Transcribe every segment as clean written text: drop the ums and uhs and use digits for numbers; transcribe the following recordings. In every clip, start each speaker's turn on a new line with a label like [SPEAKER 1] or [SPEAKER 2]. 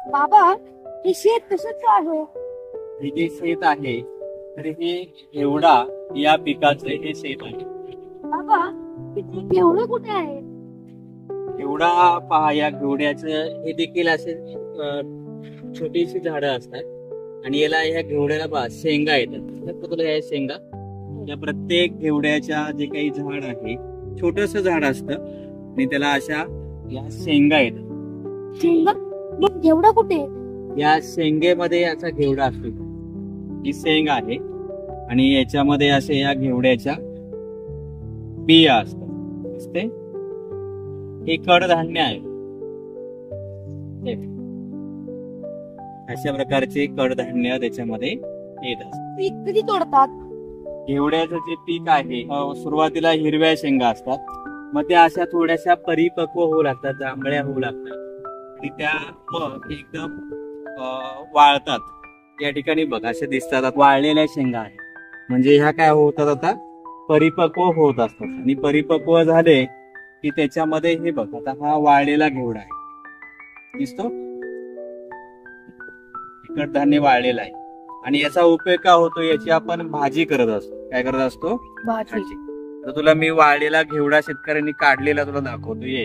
[SPEAKER 1] बाबा हे शेत कसंच आहे?
[SPEAKER 2] हे जे शेत आहे तर हे एवढा या पिकाचं हे शेत आहे.
[SPEAKER 1] बाबा इथे केवढं कुठे आहे?
[SPEAKER 2] एवढा पहा, या घेवड्याचं हे देखील असे छोटीशी झाडं असतात आणि याला ह्या घेवड्याला पहा शेंगा येतात. तुला ह्या शेंगा, या प्रत्येक घेवड्याच्या जे काही झाड आहे छोटस झाड असतं आणि त्याला अशा या शेंगा येतात.
[SPEAKER 1] शेंगा? मग घेवडा कुठे?
[SPEAKER 2] या शेंगेमध्ये असा घेवडा असतो. ही शेंग आहे आणि याच्यामध्ये असे या घेवड्याच्या बिया असतात. दिसते? हे कडधान्य आहे. अशा प्रकारचे कडधान्य त्याच्यामध्ये येत असतात.
[SPEAKER 1] पीक कधी तोडतात?
[SPEAKER 2] घेवड्याचं जे पीक आहे सुरुवातीला हिरव्या शेंगा असतात, मग त्या अशा थोड्याशा परिपक्व होऊ लागतात, जांभळ्या होऊ लागतात आणि त्या मग एकदम वाळतात. या ठिकाणी बघ असे दिसतात वाळलेल्या शेंगा आहे, म्हणजे ह्या काय होतात आता परिपक्व होत असतात आणि परिपक्व झाले की त्याच्यामध्ये हे बघ आता हा वाळलेला घेवडा आहे, दिसतो? कडधान्य वाळलेला आहे आणि याचा उपयोग का होतो, याची आपण भाजी करत असतो. काय करत असतो?
[SPEAKER 1] भाजी.
[SPEAKER 2] तर तुला मी वाळलेला घेवडा शेतकऱ्यांनी काढलेला तुला दाखवतो. ये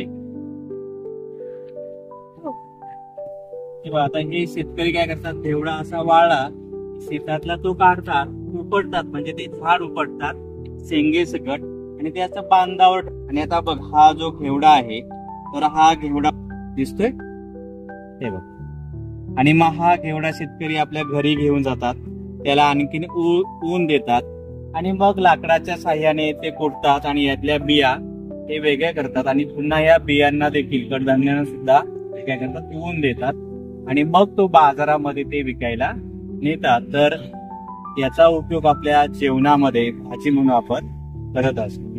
[SPEAKER 2] आता हे शेतकरी काय करतात, घेवडा असा वाळला शेतातला तो काढतात, उपटतात, म्हणजे ते झाड उपटतात शेंगे सकट आणि त्याचं बांधावर. आणि आता बघ हा जो घेवडा आहे तर हा घेवडा दिसतोय हे बघ, आणि मग हा घेवडा शेतकरी आपल्या घरी घेऊन जातात, त्याला आणखीन ऊन देतात आणि मग लाकडाच्या साह्याने ते कुटतात आणि यातल्या बिया हे वेगळ्या करतात आणि पुन्हा या बियांना देखील कडधान्यांना सुद्धा काय करतात, ऊन देतात आणि मग तो बाजारामध्ये ते विकायला नेतात. तर याचा उपयोग आपल्या जेवणामध्ये भाजी म्हणून आपण करत असतो.